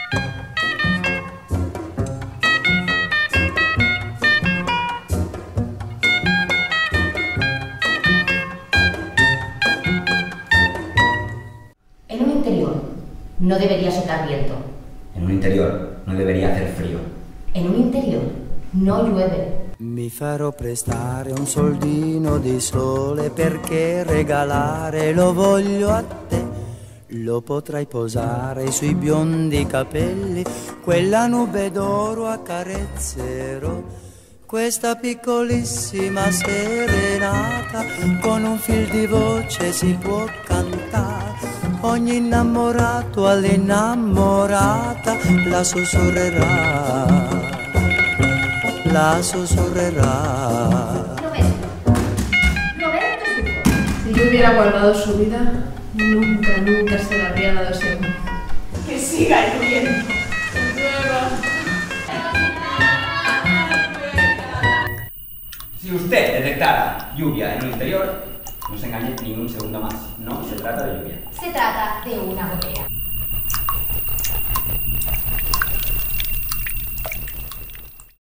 En un interior no debería soplar viento. En un interior non debería hacer frío. En un interior no llueve. Mi farò prestare un soldino di sole perché regalare lo voglio a te. Lo potrai posare sui biondi capelli, quella nube d'oro accarezzerò. Questa piccolissima serenata con un fil di voce si può cantare. Ogni innamorato all'innamorata la sussurrerà, la sussurrerà. Roberto Suco. Si yo hubiera guardado su vida, nunca se la habría dado ese hombre. Que siga lloviendo. Si usted detectara lluvia en un interior, no se engañe ni un segundo más. No se trata de lluvia. Se trata de una gotera.